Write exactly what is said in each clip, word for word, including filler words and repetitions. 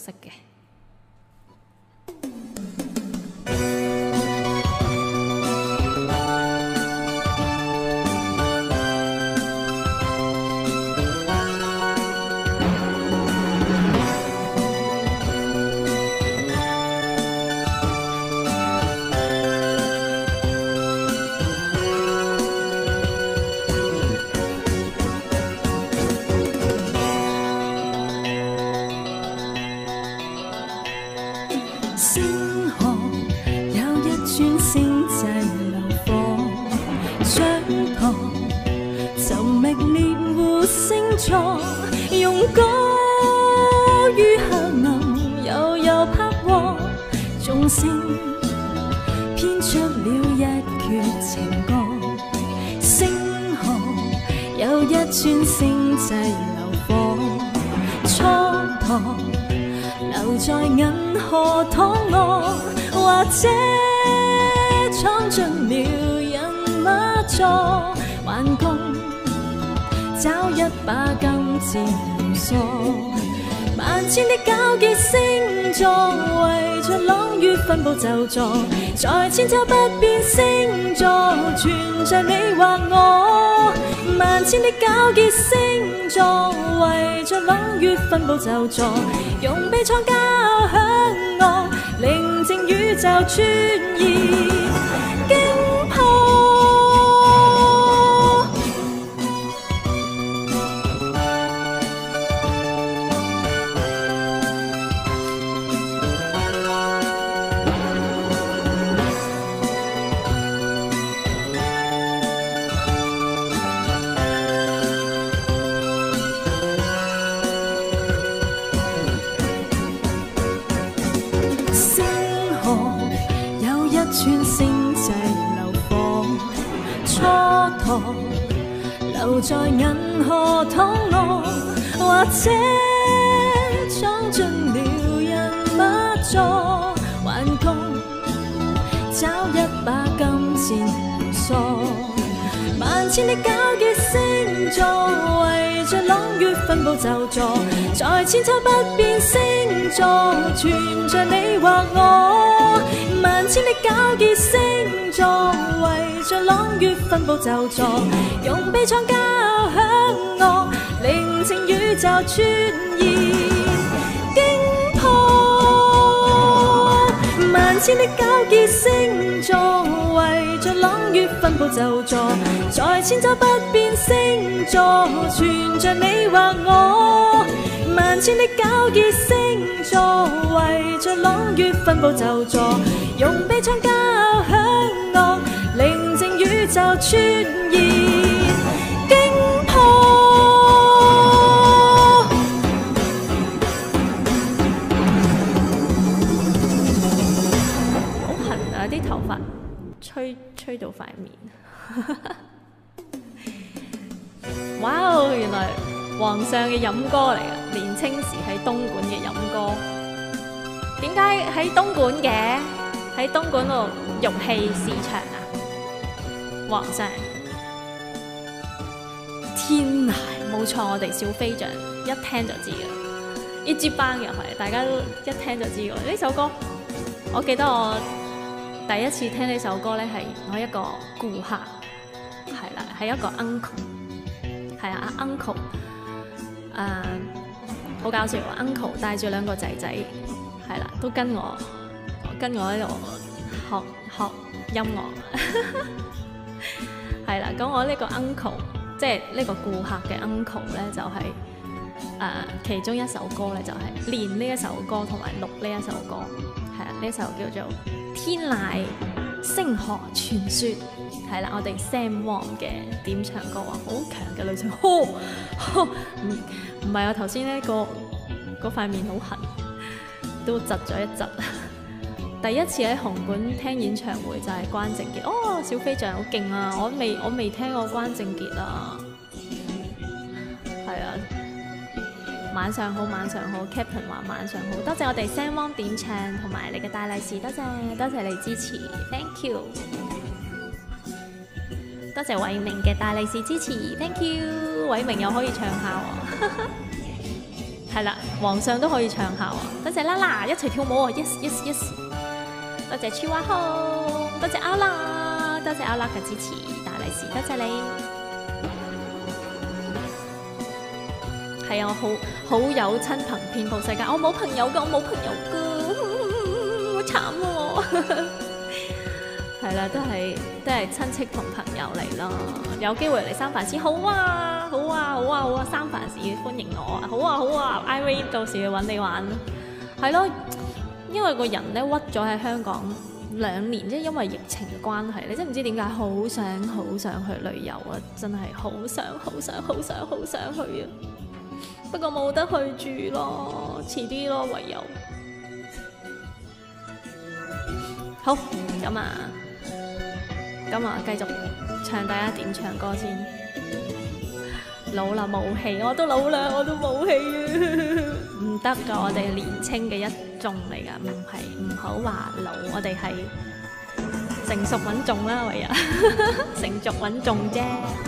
識嘅。 用歌於黑暗悠悠拍和，眾聲編出了一闕情歌。星河有一串星際流火，蹉跎留在銀河躺臥，或者闖進了人馬座，還共找一把金箭鎖，萬千的糾結星座，圍着朗月分佈就座，在千秋不變星座，存着你或我。萬千的糾結星座，圍着朗月分佈就座，用悲愴交響樂，寧靜宇宙傳言驚破。留在銀河躺臥，或者闖進了人馬座，還共找一把金箭鎖。萬千的糾結星座，圍着朗月分佈就座，在千秋不變星座，存着你或我。萬千的糾結星座，圍着朗月分佈就座，用悲愴交響樂，寧靜宇宙傳言驚破。萬千的糾結星座，圍着朗月分佈就座，在千秋不變星座，存着你或我。萬千的糾結星座，圍着朗月分佈就座，用悲愴交響樂，寧靜宇宙傳言驚破。 好痕啊！啲頭髮吹吹到塊面。哇哦！原來皇上嘅飲歌嚟㗎，年青時喺東莞嘅飲歌。點解喺東莞嘅？喺東莞度玉器市場啊！皇上天籟冇錯，我哋小飛象一聽就知㗎，一支班入去，大家都一聽就知㗎。呢首歌，我記得我第一次聽呢首歌咧，係我一個顧客，係啦，係一個 uncle， 係啊 uncle。誒、uh, 好搞笑 ，uncle 帶住兩個仔仔，係啦，都跟我跟我喺度學學音樂，係啦。咁我呢個 uncle， 即係呢個顧客嘅 uncle 咧，就係、是、誒、uh, 其中一首歌咧，就係、是、練呢一首歌同埋錄呢一首歌，係啊，呢首叫做《天籟星河傳說》。係啦，我哋 Sam Wong 嘅點唱歌話好強嘅女聲，呵呵，唔唔係我頭先呢個嗰塊面好痕，都窒咗一窒。第一次喺紅館聽演唱會就係關正傑，哦，小飛象好勁啊！我未我未聽過關正傑啊，係啊，晚上好，晚上好 ，Captain 話晚上好，多謝我哋 Sam Wong 點唱同埋你嘅大利是，多謝多謝你支持 ，Thank you。多謝偉明嘅大利是支持 ，thank you。偉明又可以唱下喎， 係啦，皇上都可以唱下喎。多謝啦啦，一齊跳舞啊 ！Yes yes yes。多謝超蛙號，多謝歐啦，多謝歐啦嘅支持，大利是，多謝你。係啊，我好好友親朋遍佈世界，我冇朋友㗎，我冇朋友㗎，好慘喎。係啦，都係都係親戚同朋友嚟咯。有機會嚟三藩市，好啊，好啊，好啊，好啊！三藩市歡迎我啊，好啊，好啊 ！Irene 到時去揾你玩，係咯。因為個人咧屈咗喺香港兩年，即係因為疫情嘅關係，你真唔知點解好想好想去旅遊啊！真係好想好想好想好想去啊！不過冇得去住咯，遲啲咯，唯有。好，咁啊，咁啊，繼續唱大家點唱歌先。老啦冇氣，我都老啦，我都冇氣啊！唔得噶，我哋係年青嘅一眾嚟噶，唔係唔好話老，我哋係成熟穩重啦，唯有成熟穩重啫。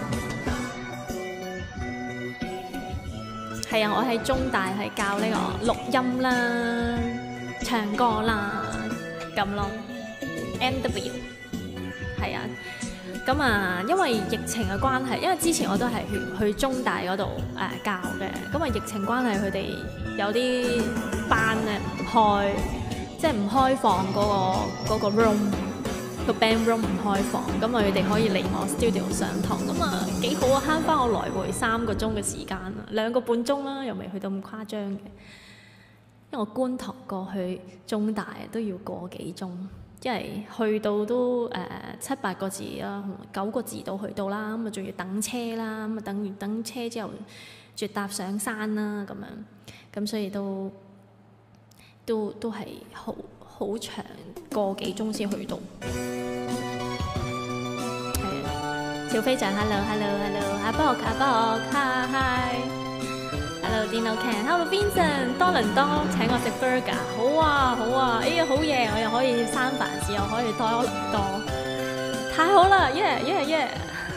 係啊，我喺中大係教呢個錄音啦、唱歌啦咁咯。N W 係啊。咁啊，因為疫情嘅關係，因為之前我都係去去中大嗰度誒教嘅，咁啊疫情關係，佢哋有啲班咧唔開，即係唔開放嗰個嗰個 room 個 band room 唔開放，咁啊佢哋可以嚟我 studio 上堂，咁啊幾好啊，慳翻我來回三個鐘嘅時間啊，兩個半鐘啦，又未去到咁誇張嘅，因為我觀塘過去中大都要個幾鐘。因為去到都誒、呃、七八個字啦，九個字都去到啦，咁啊仲要等車啦，咁啊等完等車之後，再搭上山啦咁樣，咁所以都都都係好好長個幾鐘先去到。係啊，小飛象 ，hello hello hello， 阿博阿博 hi hi。Hello Dino Ken，Hello Vincent， 多倫多請我食 burger， 好啊好啊，哎呀好嘢，我又可以三藩市，又可以多倫多，太好啦 ，yeah yeah yeah！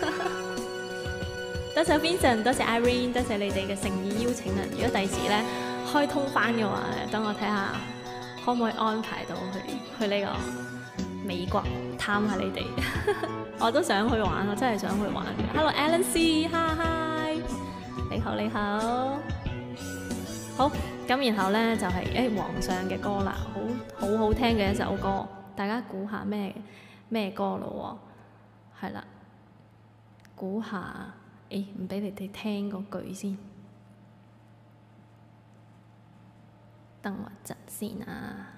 多謝 Vincent， 多謝 Irene， 多謝你哋嘅誠意邀請啊！如果第時咧開通翻嘅話咧，等我睇下可唔可以安排到去去呢個美國探下你哋，我都想去玩，我真係想去玩嘅。Hello Alan C， hi hi， 你好你好。好，咁然後咧就係、是、誒、欸、皇上嘅歌啦，好好好聽嘅一首歌，大家估下咩咩歌咯喎？係啦，估下，誒唔俾你哋聽嗰句先，等我一陣先啊。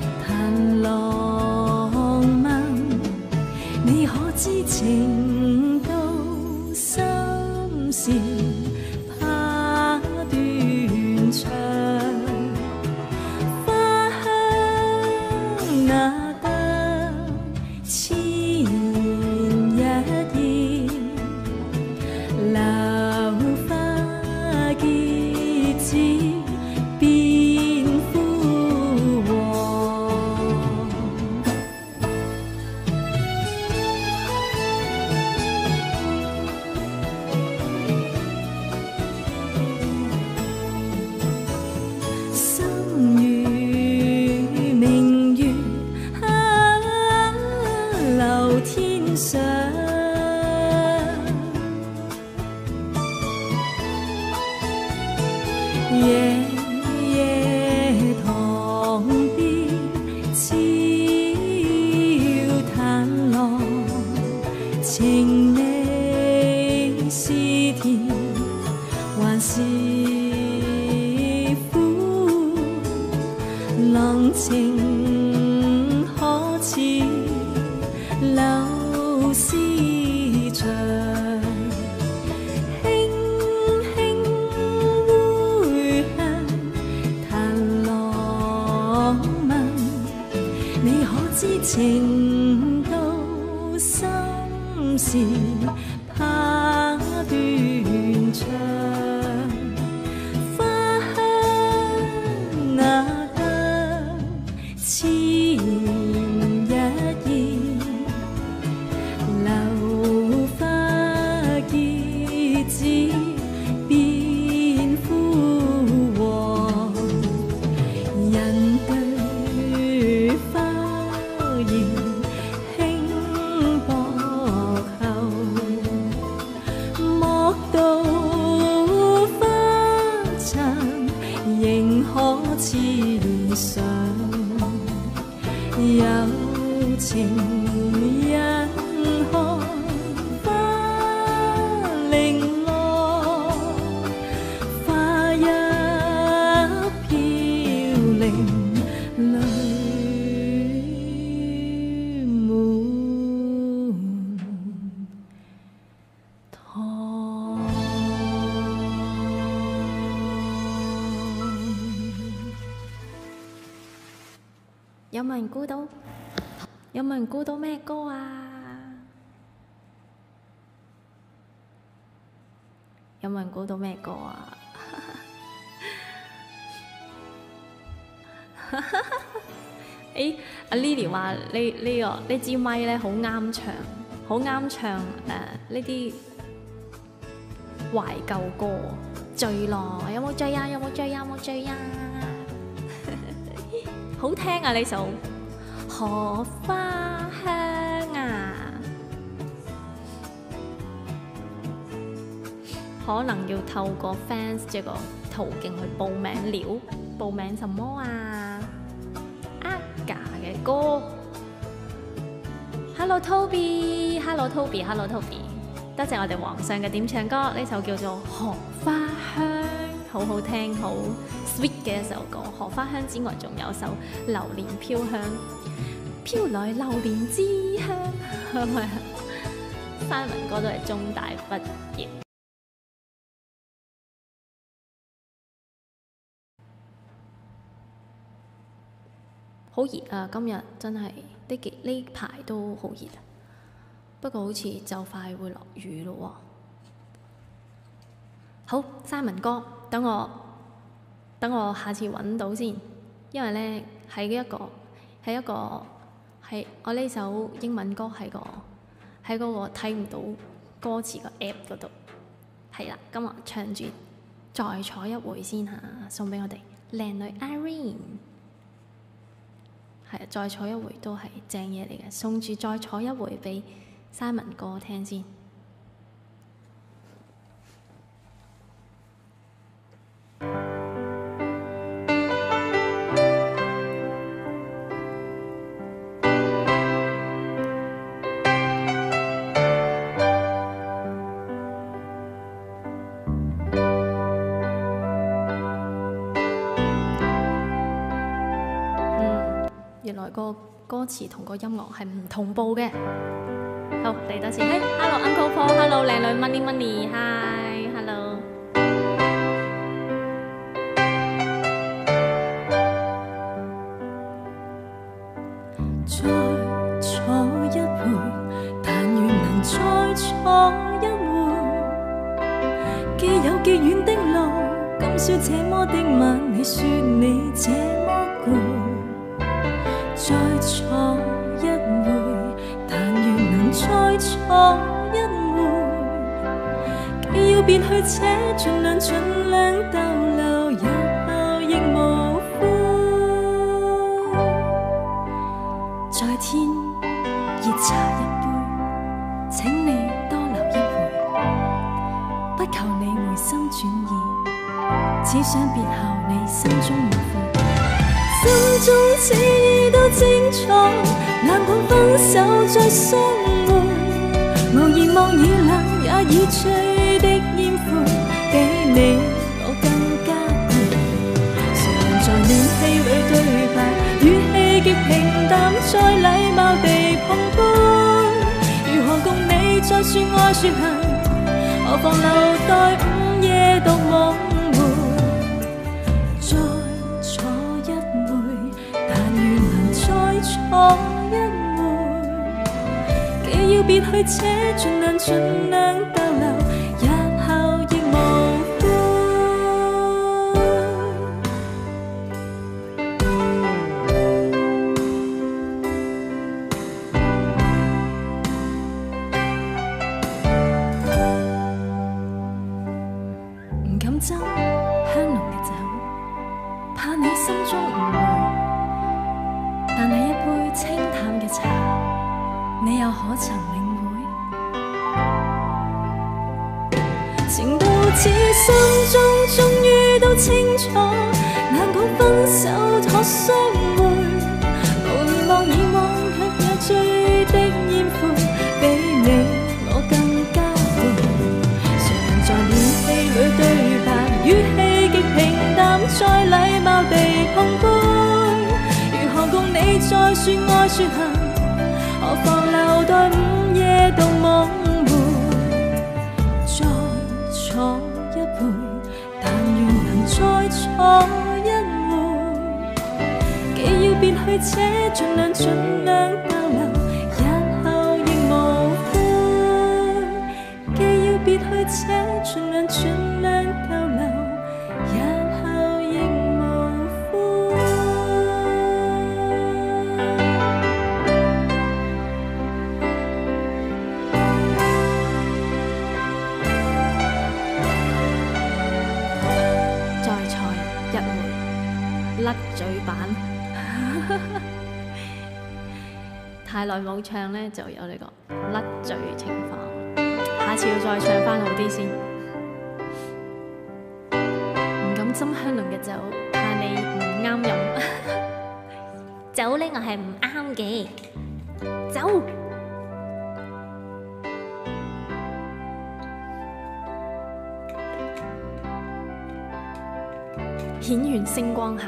情時怕斷腸，花香那得千一現，流花結子變枯黃。心如明月啊，流天上，夜夜塘邊悄嘆浪，情你是甜還是苦？浪情可似柳絲長，輕輕回響彈浪漫，你可知情到心事怕斷腸，花香那得千一現，流花結子變枯黃，人對花言輕薄後，莫道花殘仍可似上，有情人看花零落，花一飄零淚滿塘。 有冇人估到？有冇人估到咩歌啊？有冇人估到咩歌啊？誒，阿 Lily 話呢呢個呢支咪咧好啱唱，好啱唱誒呢啲懷舊歌，醉咯！有冇醉啊？有冇醉啊？有冇醉啊？好聽啊！呢首荷花香啊，可能要透過 fans 這個途徑去報名了。報名什麼啊？Aga 嘅歌。Hello Toby，Hello Toby，Hello Toby， 多謝我哋皇上嘅點唱歌，呢首叫做《荷花香》。好好聽，好 sweet 嘅一首歌。荷花香之外，仲有首榴蓮飄香，飄來榴蓮之香，係咪啊？山文哥都係中大畢業。好熱啊！今日真係呢幾呢排都好熱啊，不過好似就快會落雨咯喎。好，山文哥，等我等我下次揾到先，因為咧喺一個喺一個喺我呢首英文歌喺個喺嗰個睇唔到歌詞個 app 嗰度，係啦，今日唱住再坐一會先嚇，送俾我哋靚女 Irene， 係啊，再坐一會都係正嘢嚟嘅，送住再坐一會俾山文哥聽先。原來個歌詞同個音樂係唔同步嘅。好，嚟多次，嘿 ，Hello Uncle Paul，Hello 靚女 Money Money，Hi 宵這麼的晚，你說你這麼攰，再坐一會，但願能再坐一會。既要別去且盡量盡量逗留，日後亦無悔。在天熱茶一杯，請你多留一會，不求你回心轉意，只想別後你心中無悔。心中此意都清楚，難管分手再相會，無言望已冷也已醉的煙灰，比你我更加攰。誰人在暖氣裏對白，語氣極平淡，再禮貌地碰杯，如何共你再說愛說恨，何妨留待午夜獨夢回。再坐一會，但願能再坐一會。既要別去且盡量盡量逗留，日後亦無悔。唔敢斟香濃嘅酒，怕你心中誤會，但係一杯清淡嘅茶，你又可曾領會？情到此心中終於都清楚，難講分手可相會，無言望以往卻也醉的煙灰，比你我更加攰。誰人在暖氣裏對白，語氣極平淡，再禮貌地碰杯，如何共你再說愛說恨，何妨留待午夜獨夢回。再坐一會，但願能再坐一會。既要別去且盡量盡量逗留，日後亦無悔。既要別去且盡量盡量逗留，日後亦無悔。甩嘴版太耐冇唱呢，就有呢個甩嘴情況，下次要再唱返好啲先。唔敢斟香濃嘅酒，怕你唔啱飲。酒呢，我係唔啱嘅。酒顯現星光下。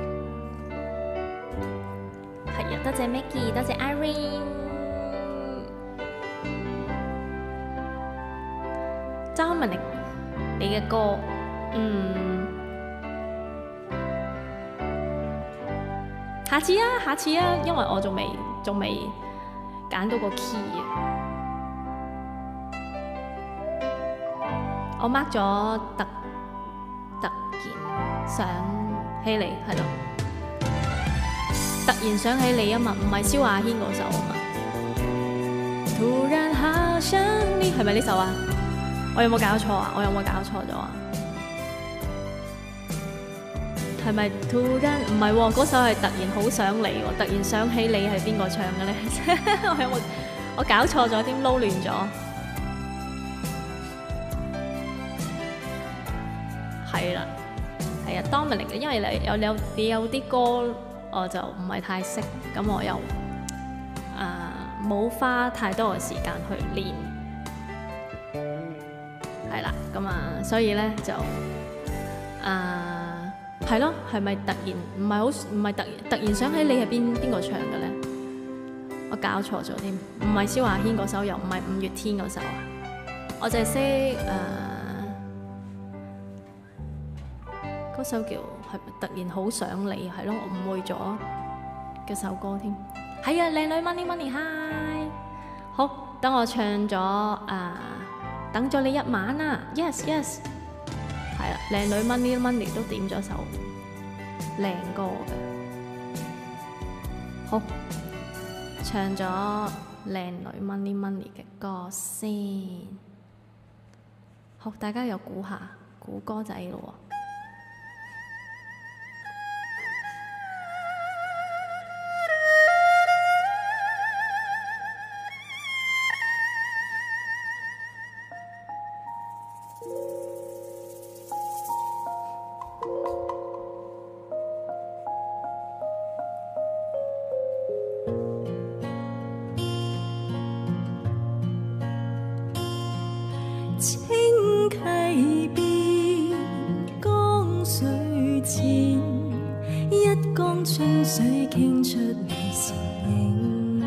係啊，多謝 Maggie， 多謝 Irene。周文玲，你嘅歌，嗯，下次啊，下次啊，因為我仲未仲未揀到個 key 啊。我 mark 咗突突然想起你，係咯。突然想起你啊嘛，唔係蕭亞軒嗰首啊嘛。突然好想你，係咪呢首啊？我有冇搞錯啊？我有冇搞錯咗啊？係咪突然？唔係喎，嗰首係突然好想你喎。突然想起你係邊個唱嘅咧？我有冇我搞錯咗？點撈亂咗？係啦，係啊 ，Dominic， 因為你有有你有啲歌。我就唔係太識，咁我又啊冇花太多嘅時間去練，係啦，咁啊，所以咧就啊係咯，係咪突然唔係好唔係突然突然想起你係邊邊個唱嘅咧？我搞錯咗添，唔係蕭亞軒嗰首，又唔係五月天嗰首啊，我就係識誒嗰首叫。係突然好想你，係咯，我誤會咗嘅首歌添。係啊，靚女 Money Money Hi， 好，等我唱咗啊，等咗你一晚啊 ，Yes Yes， 係啦，靚女 Money Money 都點咗首靚歌嘅。好，唱咗靚女 Money Money 嘅歌先。好，大家又估下，估歌仔咯喎。 清溪邊江水淺，一江春水傾出你倩影。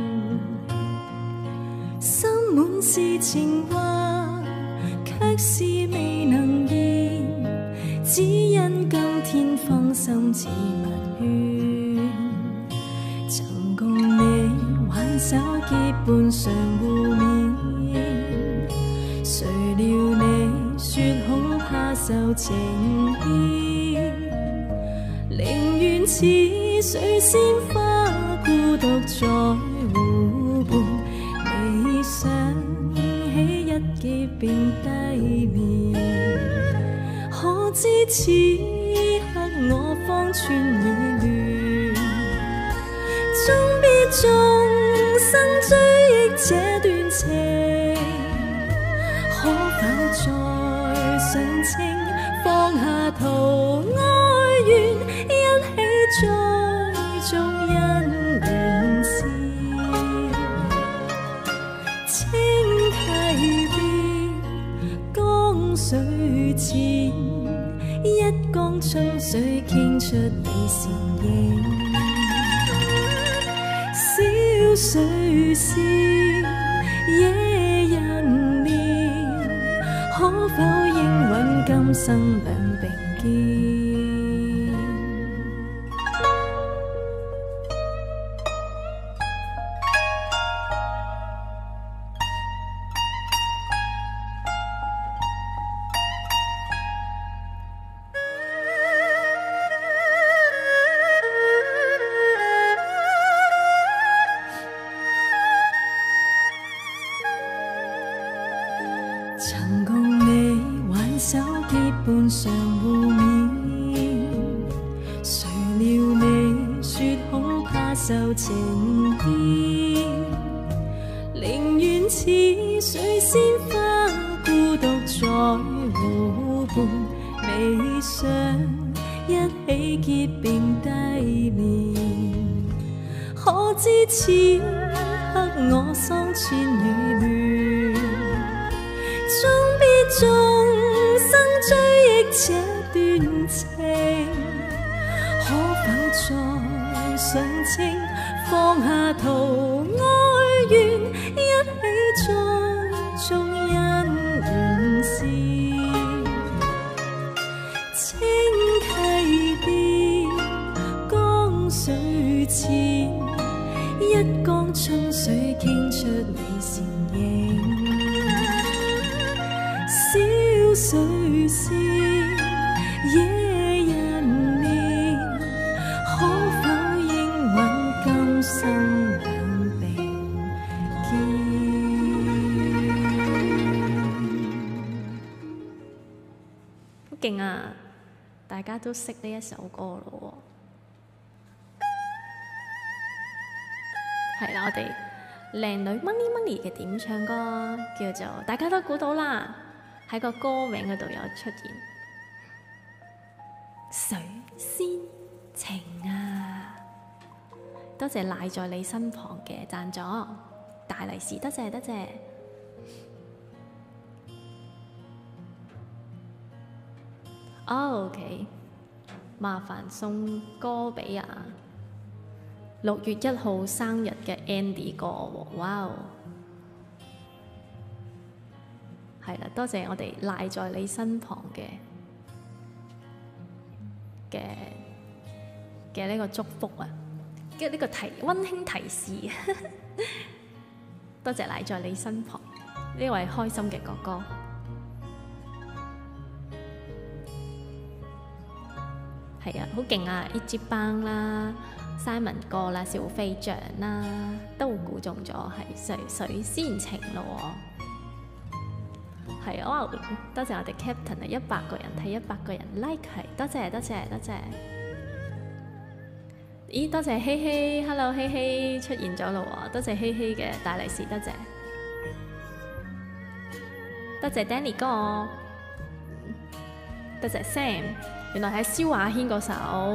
心滿是情話，卻是未能言，只因今天芳心似蜜圈。曾共你挽手結伴常互勉，誰料你說恐怕受情牽，寧願似水仙花孤獨在湖畔，未想起一劫便低眠。可知此刻我方寸已亂，終必終生追憶這段情。可否再上清，放下圖哀怨，一起再做姻緣事。清溪邊江水淺，一江春水傾出你倩影。小水仙野人眠，可否應允今生兩並肩？曾共你挽手結伴常互勉，誰料你說恐怕受情牽，寧願似水仙花孤獨在湖畔，未想一起結並低眠。可知此刻我心千語亂，終必終生追憶這段情。可否再上清，放下圖哀怨，一起再做姻緣事。清溪邊江水淺，一江春水傾出你倩影。小水仙野人眠，可否應允今生兩並肩？ 好勁啊！大家都識呢一首歌咯喎。係啦，我哋靚女 Money Money 嘅點唱歌叫做，大家都估到啦。喺個歌名嗰度有出現水仙情啊！多謝賴在你身旁嘅贊助大利是，多謝多謝。哦 OK， 麻煩送歌俾啊六月一號生日嘅 Andy 哥喎，哇！係啦，多謝我哋賴在你身旁嘅嘅嘅呢個祝福啊，嘅呢個提溫馨提示，多謝賴在你身旁呢位開心嘅哥哥。 係啊，好勁啊 ！E G Bang 啦、Simon 哥啦、小飛象啦，都估中咗係水水仙情咯喎。係啊，哇！多謝我哋 Captain 啊，一百個人睇一百個人 like 係，多謝多謝多謝。咦，多謝希希 ，Hello 希希出現咗咯喎，多謝希希嘅大利是，多謝。多謝 Danny 哥，多謝 Sam， 原來係蕭亞軒嗰首，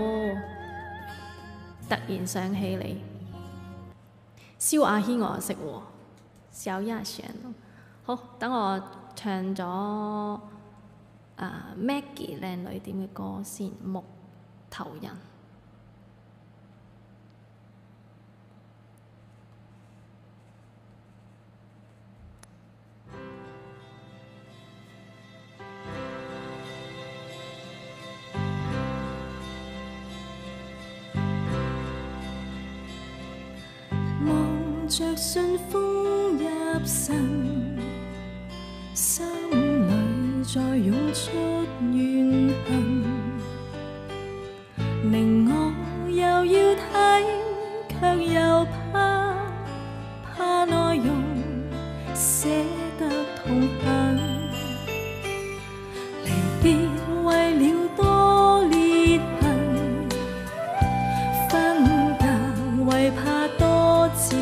突然想起你。蕭亞軒我又識喎，小亞軒。好，等我唱咗啊 Maggie 靚女點嘅歌先，木頭人。 着信封入神，心裏再湧出怨恨，明我又要睇，卻又怕怕內容寫得痛恨，離別為了多裂痕，分隔為怕多接。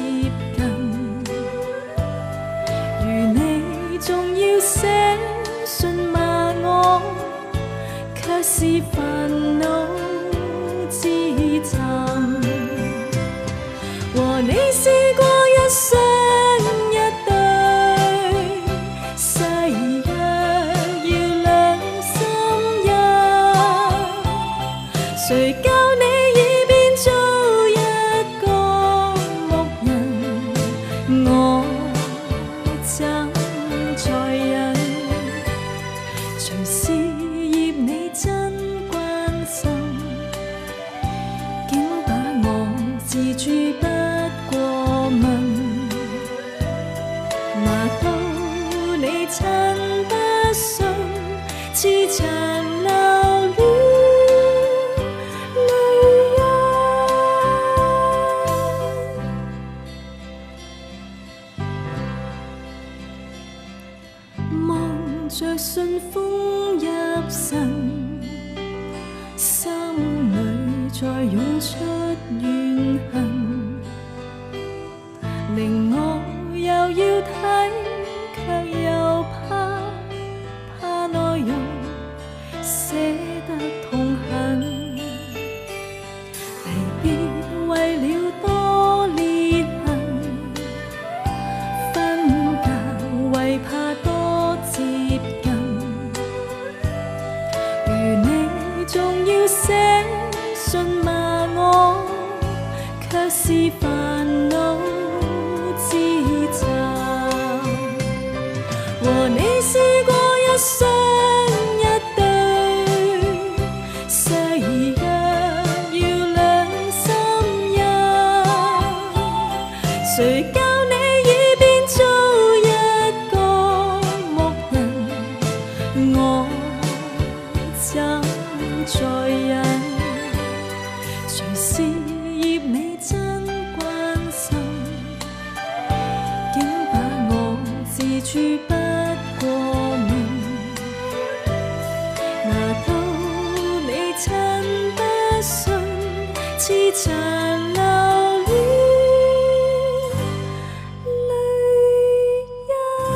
寫信罵我，卻是煩惱自尋。和你試過一雙一對，誓約要兩心一。誰教你已變做一個木人？我怎在忍？隨事業你真關心，竟把我自注不過問，拿到你親不信，似殘留了淚印，望着信封入神，心裏再湧出怨恨，令我又要睇，卻又怕怕內容寫得痛恨，離別為了多裂痕，分隔為怕多接近，如你仲要寫信罵我，卻是煩惱自尋。和你試過一雙一對，誓約要兩心一。誰教你已變做一個木人？我怎在忍？隨事業你真關心，竟把我自注不過問，拿到你親不信，似殘留了淚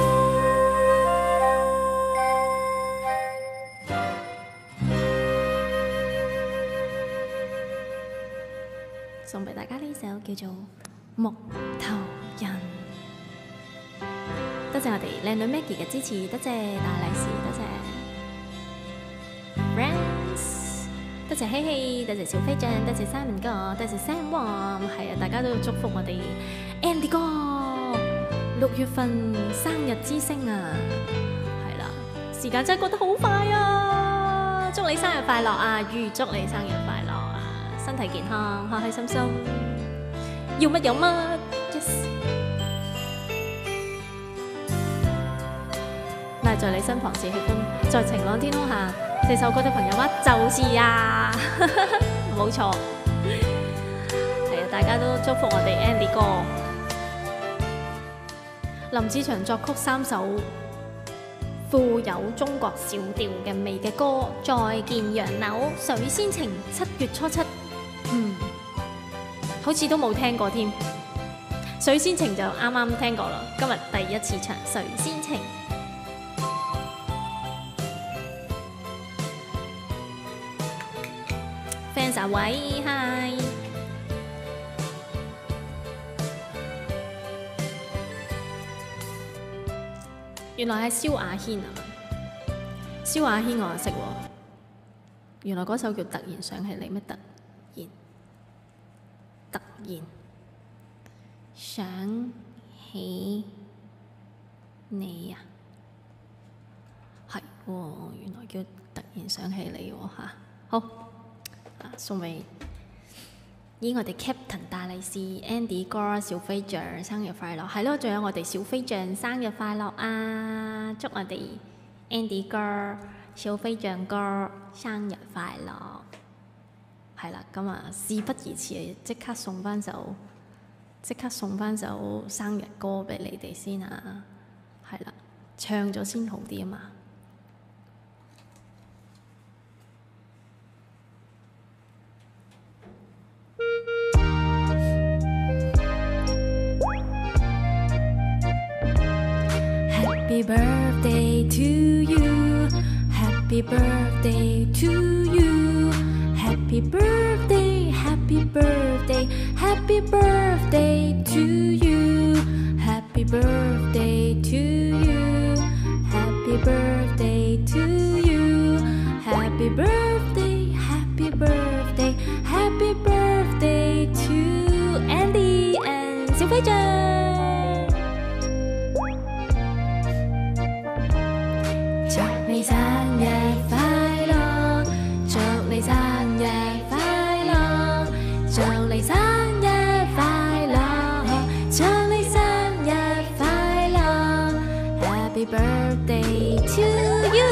印。送俾大家呢首叫做《木頭人》。多謝我哋靚女 Maggie 嘅支持，多謝大利是，多謝 Friends， 多謝希希，多謝小飛象，多謝 Simon 哥，多謝 Sam Wong， 係啊，大家都要祝福我哋 Andy 哥六月份生日之星啊，係啦，時間真係過得好快啊！祝你生日快樂啊！預祝你生日快樂啊！身體健康，開開心心，要乜有乜 ，yes。賴在你身旁是喜歡，在晴朗天空下這首歌的朋友嗎？就是呀，冇錯。係啊，大家都祝福我哋 Andy 哥。林子祥作曲三首富有中國小調嘅味嘅歌，《再見洋樓》、《水仙情》、《七月初七》，嗯，好似都冇聽過添。《水仙情》就啱啱聽過啦，今日第一次唱《水仙情》。fans 喂 ，hi。原來係蕭亞軒啊！蕭亞軒我又識喎，原來嗰首叫《突然想起你》咩？突然突然想起你啊，係喎，原來叫《突然想起你》喎嚇。好啊，送俾依我哋 Captain 大利是 Andy 哥小飛象生日快樂，係咯，仲有我哋小飛象生日快樂啊！祝我哋 Andy 哥小飛象哥生日快樂，係啦，咁啊事不宜遲，即刻送翻首即刻送翻首生日歌俾你哋先啊！係啦，唱咗先好啲啊嘛〜Happy birthday to you, happy birthday to you, happy birthday, happy birthday, happy birthday to you, happy birthday to you, happy birthday to you, happy birthday, happy birthday, happy birthday to Andy and 小飛象。你生日快樂，祝你生日快樂，祝你生日快樂，祝你生日快樂 ，Happy birthday to you！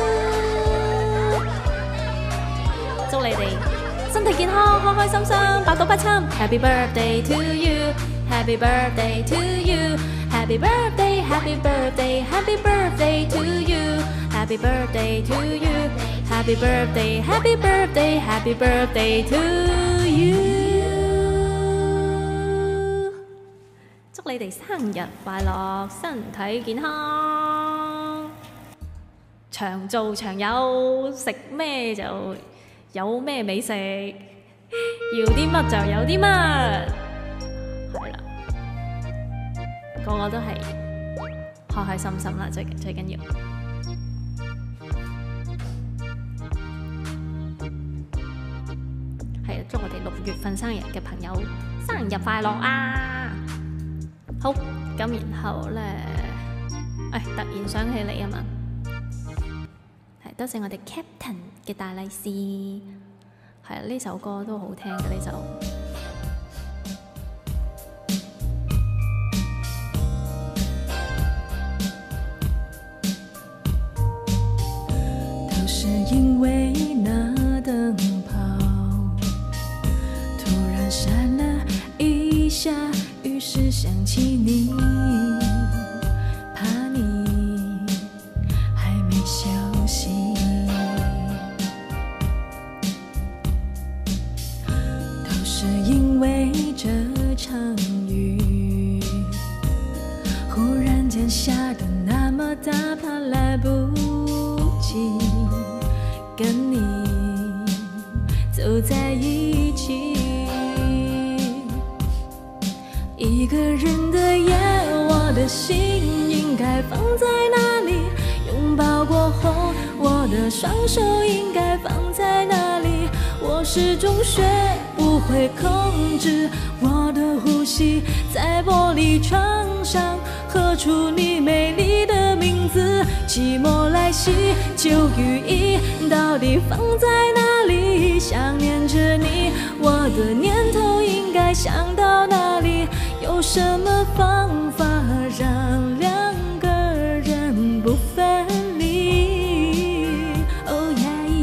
祝你哋身體健康，開開心心，百毒不侵 ，Happy birthday to you！Happy birthday to you, Happy birthday, Happy birthday, Happy birthday to you, Happy birthday to you, Happy birthday, Happy birthday, Happy birthday to you。 祝你哋生日快樂，身體健康，長做長有，食咩就有咩美食，要啲乜就有啲乜。係啦，個個都係開開心心啦，最最緊要。係啊，祝我哋六月份生日嘅朋友生日快樂啊！好，咁然後咧，誒突然想起你啊嘛，係多謝我哋 Captain 嘅大利是，係啊，呢首歌都好聽嘅呢首。 因为那灯泡突然闪了一下，于是想起你，怕你还没消息，都是因为这场雨忽然间下得那么大，怕来不及跟你走在一起，一个人的夜，我的心应该放在哪里？拥抱过后，我的双手应该放在哪里？我始终学不会控制我的呼吸，在玻璃窗上刻出你美丽的名字。寂寞来袭，旧雨衣到底放在哪里？想念着你，我的念头应该想到哪里？有什么方法让两个人不分离？哦耶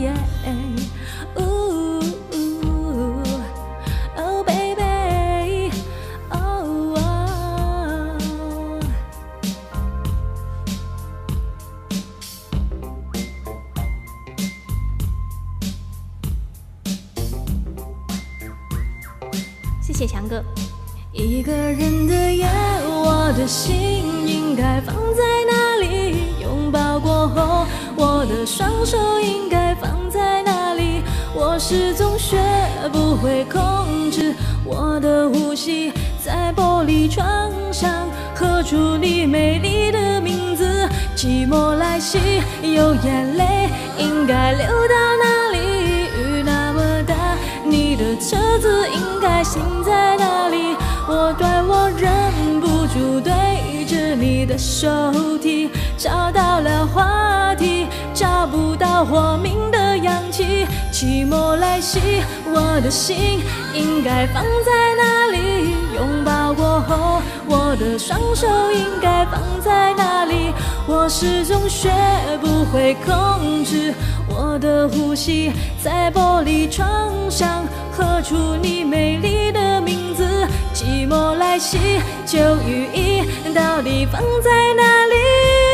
谢强哥。 一个人的夜，我的心应该放在哪里？拥抱过后，我的双手应该放在哪里？我始终学不会控制我的呼吸，在玻璃窗上刻出你美丽的名字。寂寞来袭，有眼泪应该流到哪里？雨那么大，你的车子应该停在哪里？我怪我忍不住对着你的手提，找到了话题，找不到活命的氧气。寂寞来袭，我的心应该放在哪里？拥抱过后，我的双手应该放在哪里？我始终学不会控制我的呼吸，在玻璃窗上刻出你美丽的名字。寂寞来袭，旧雨衣到底放在哪里？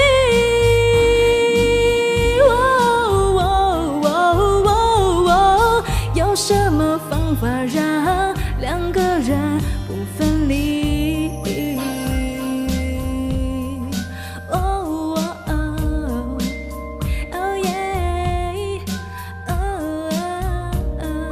有什么方法让两个人不分离？哦哦哦哦耶！哦哦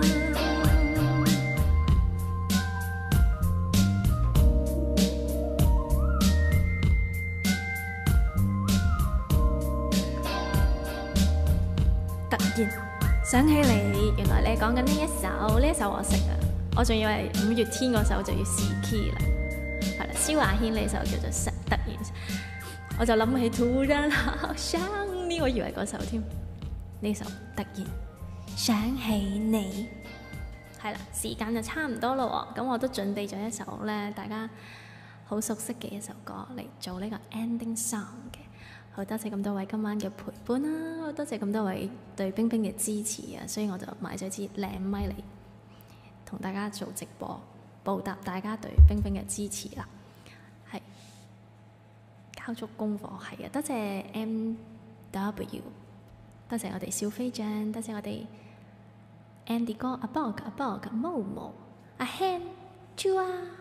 突然想起你，原來你講緊呢一首，呢一首我識啊！我仲以為五月天嗰首就要試 key 啦，係啦，蕭亞軒呢首叫做《突然》，我就諗起突然好想你，我以為嗰首添。呢首《突然想起你》係啦，時間就差唔多咯喎，咁我都準備咗一首咧，大家好熟悉嘅一首歌嚟做呢個 ending song 嘅。好多謝咁多位今晚嘅陪伴啦，好多謝咁多位對冰冰嘅支持啊，所以我就買咗支靚咪嚟同大家做直播，報答大家對冰冰嘅支持啦。係交足功課，係啊，多謝 M W， 多謝我哋小飛象，多謝我哋 Andy 哥、阿 Bog、阿 Bog、Momo、阿 Han、Chua，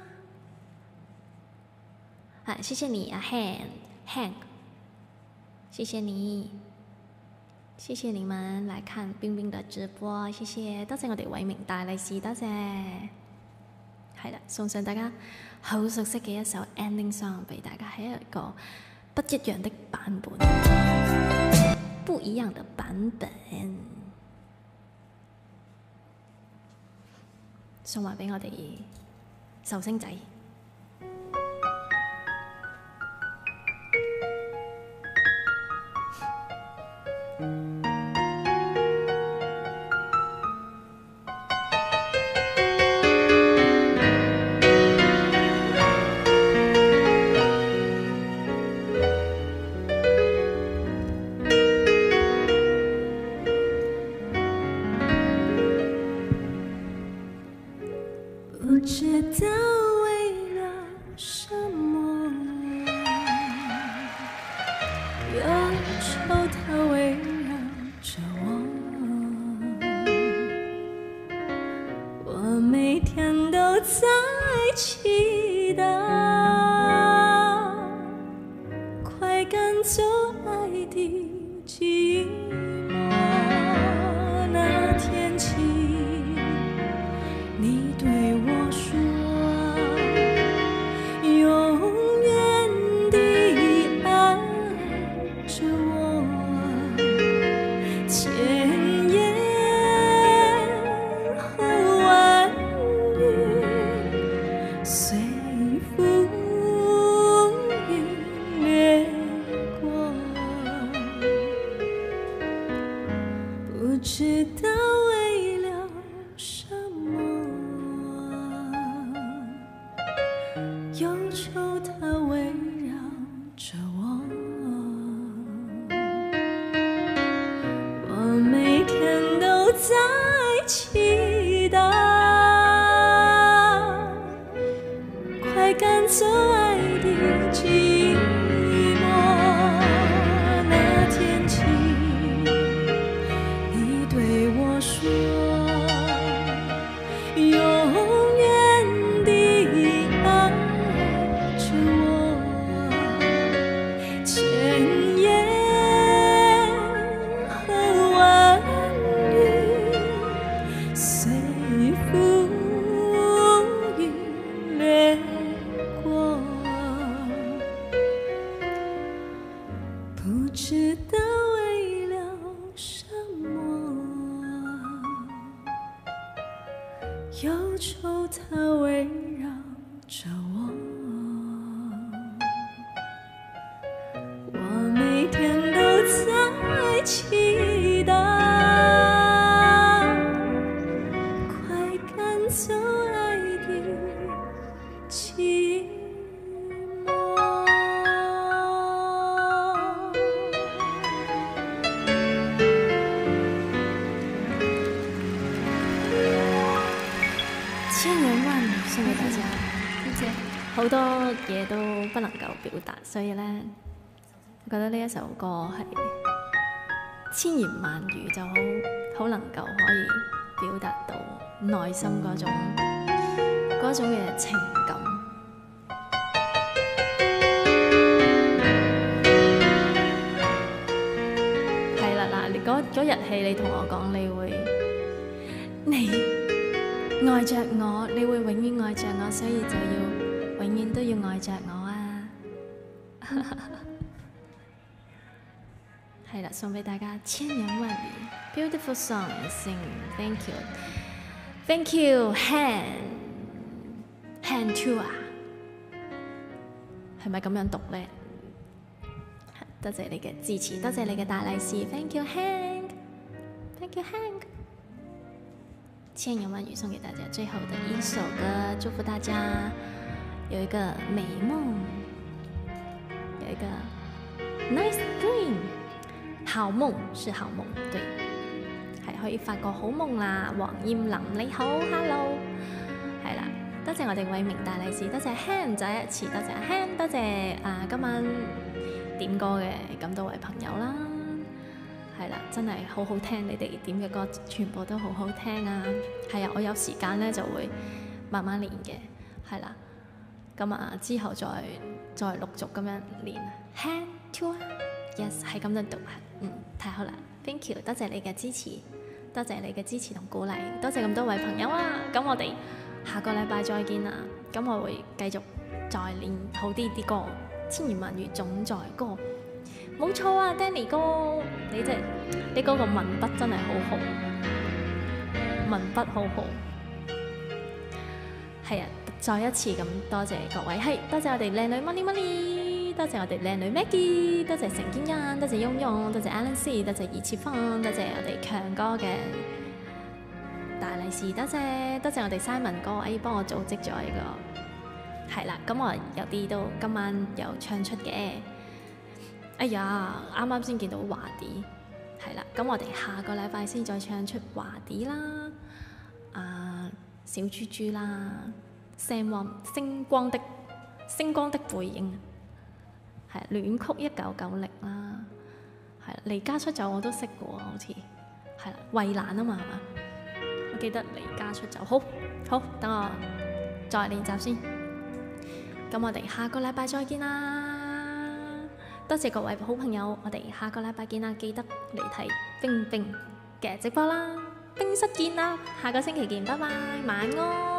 啊，謝謝你，阿 Han、Han。謝謝你，謝謝你們來看冰冰的直播，謝謝，多謝我哋偉明大利是，多謝，係啦，送上大家好熟悉嘅一首 ending song 俾大家，係一個不一樣的版本，不一樣的版本，送埋俾我哋壽星仔。 不知道为了什么，忧愁它围绕着我，我每天都在祈祷，快赶走爱的寂寞。那天起，你对我说，永远地爱着我，千言和万语随风云掠过，不知道为了什么，忧愁它围绕着我，我每天都在祈祷，快赶走爱的寂寞。那天起，你对我说，永远地忧愁它围绕着我，我每天都在期待，快赶走爱的寂寞。千言萬語送給大家， 即係好多嘢都不能夠表達，所以咧，我覺得呢一首歌係千言萬語就好好能夠可以表達到內心嗰種嗰種嘅情感。係啦，嗱，你嗰嗰日戲你同我講，你會你。愛着我，你會永遠愛着我，所以就要永遠都要愛着我啊！係啦，送俾大家千言萬語 ，beautiful song， sing thank you，thank you hand hand to 啊，係咪咁樣讀咧？多謝你嘅支持，多謝你嘅大利是 ，thank you hand，thank you hand。千言萬語送給大家最後的一首歌，祝福大家有一個美夢，有一個 nice dream， 好夢是好夢，對，係可以發個好夢啦。黃艷琳你好 ，hello， 係啦，多謝我哋偉明大利是，多謝 Han 再一次，多謝 Han， 多謝啊今晚點歌嘅咁多位朋友啦。係啦，真係好好聽，你哋點嘅歌全部都好好聽啊！係啊，我有時間咧就會慢慢練嘅，係啦。咁啊之後再再陸續咁樣練。Hand to yes 係咁樣讀啊，嗯，太好啦 ，thank you， 多謝你嘅支持，多謝你嘅支持同鼓勵，多謝咁多位朋友啊！咁我哋下個禮拜再見啦，咁我會繼續再練好啲啲歌，千言萬語總在歌。冇錯啊 ，Danny 哥，你隻你嗰個文筆真係好好，文筆好好。係啊，再一次咁多謝各位，係多謝我哋靚女 Money Money， 多謝我哋靚女 Maggie， 多謝成堅欣，多謝雍雍，多謝 Alan C， 多謝二切芳，多謝我哋強哥嘅大利是，多謝多謝我哋 Simon 哥，哎幫我組織咗呢個，係啦，咁我有啲都今晚有唱出嘅。哎呀，啱啱先見到華啲，係啦，咁我哋下個禮拜先再唱出華啲啦，啊小豬豬啦，星光星光的星光的背影，係戀曲一九九零啦，係離家出走我都識嘅喎，好似係啦，衛蘭啊嘛係嘛，我記得離家出走，好好等我再練習先，咁我哋下個禮拜再見啦。多謝各位好朋友，我哋下個禮拜見啦！記得嚟睇冰冰嘅直播啦，冰室見啦，下個星期見，拜拜，晚安。